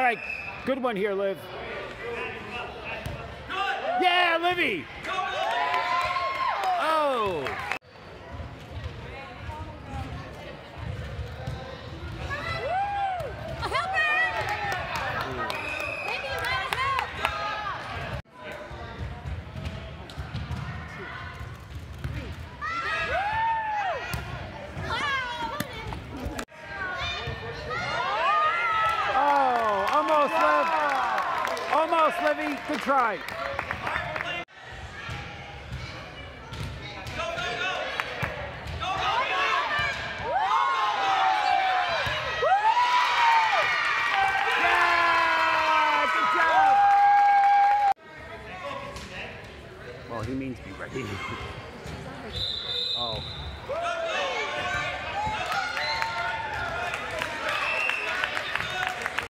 strike. Good one here, Liv. Yeah, Livy. Oh. Almost, Liv. Almost, Livy. Good try. Yeah, good job. Well, he means be ready. Oh.